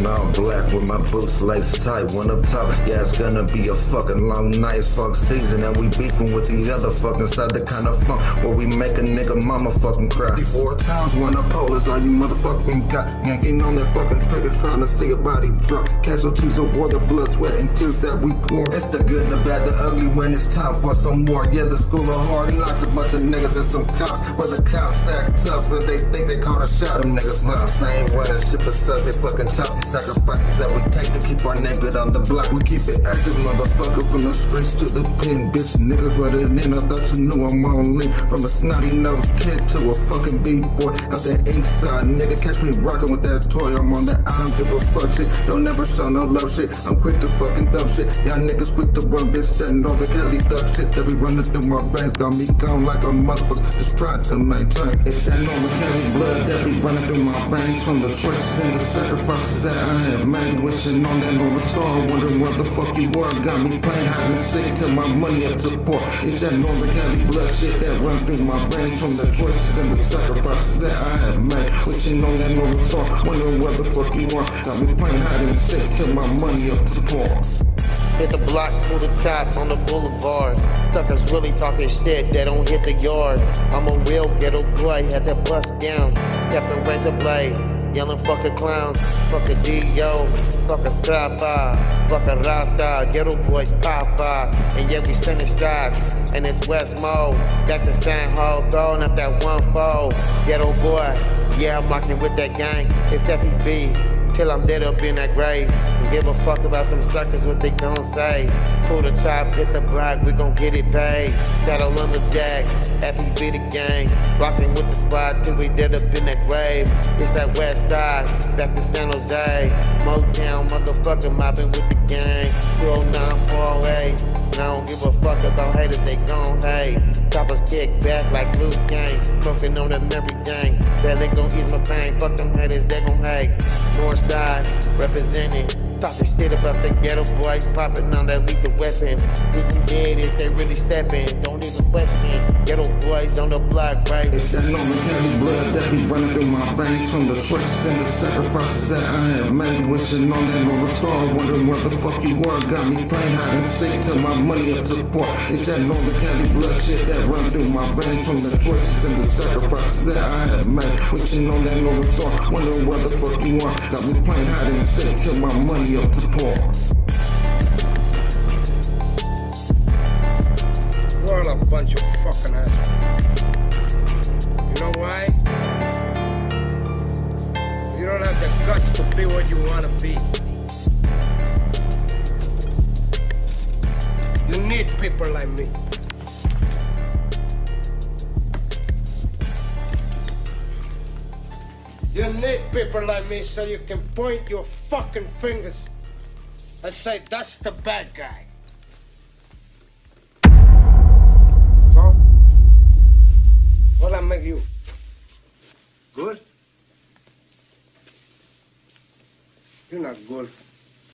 in all black with my boots laced tight. One up top, yeah, it's gonna be a fucking long night. It's funk season and we beefing with the other fucking side. The kind of funk where we make a nigga mama fucking cry. 4 times when I pull is all you motherfucking got. Yanking on that fucking trigger trying to see a body drop. Casualties of war, the blood, sweat, and tears that we pour. It's the good, the bad, the ugly when it's time for some more. Yeah, the school of hard knocks, a bunch of niggas and some cops. Where the cops act tough and they think they caught a shot. Them niggas pops, they ain't running shit besides they fucking chops. These sacrifices that we take to keep our name good on the block. We keep it active, motherfucker, from the streets to the pen. Bitch, niggas running in, I thought you knew I'm on lean. From a snotty nose kid to a fucking B-boy out that east side. Nigga, catch me rockin' with that toy. I'm on that I don't give a fuck shit. Don't never show no love shit. I'm quick to fucking dump shit. Y'all niggas quick to run, bitch. That Northern Cali thug shit that be running through my veins got me gone like a motherfucker. Just trying to maintain. It's that Northern Cali blood that be running through my veins. From the choices and the sacrifices that I have made. Wishing on that Northern Star, wondering where the fuck you were. Got me playing hide and seek till my money up to poor. It's that Northern Cali blood shit that run through my veins. From the choices and the sacrifices that I have made. Wishing on that Northern Star, wondering where the fuck you are. Got me playing hide and seek till my money up to poor. Hit the block, pull the top on the boulevard. Suckers really talking shit, they don't hit the yard. I'm a real ghetto boy, had that bust down. Kept the razor blade, yelling fuck the clowns. Fuck a D.O., fuck a scrappa, fuck a rata. Ghetto boys papa, and yeah we sending strides. And it's West Mo, back to San Ho, throwing up that 1-4. Ghetto boy, yeah I'm rocking with that gang. It's F.E.B. till I'm dead up in that grave. Don't give a fuck about them suckers, what they gon' say. Pull the chop, hit the block, we gon' get it paid. Got a lumberjack, F.E.B. the gang. Rockin' with the squad till we dead up in that grave. It's that west side, back to San Jose. Motown, motherfucker, mobbing with the gang. 209, 408. And I don't give a fuck about haters, they gon' hate. Choppers kick back like Blue Gang. Smoking on that Mary gang. Barely gon' ease my pain. Fuck them haters, they gon' hate. North side, representing. Talking shit about the ghetto boys popping on that lethal weapon. You can get it, they really stepping. Don't even question. Ghetto boys on the block, right? It's that Northern Cali blood that be running through my veins. From the choices and the sacrifices that I have made. Wishing on that Northern Star, wondering where the fuck you were. Got me playing hide and seek till my money up to poor. It's that Northern Cali blood shit that run through my veins. From the choices and the sacrifices that I have made. Wishing on that Northern Star, wondering where the fuck you are. Got me playing hide and seek till my money up to poor. You're all a bunch of fucking assholes. You know why? You don't have the guts to be what you want to be. You need people like me. You need people like me so you can point your fucking fingers and say, that's the bad guy. So, what'll I make you? Good? You're not good.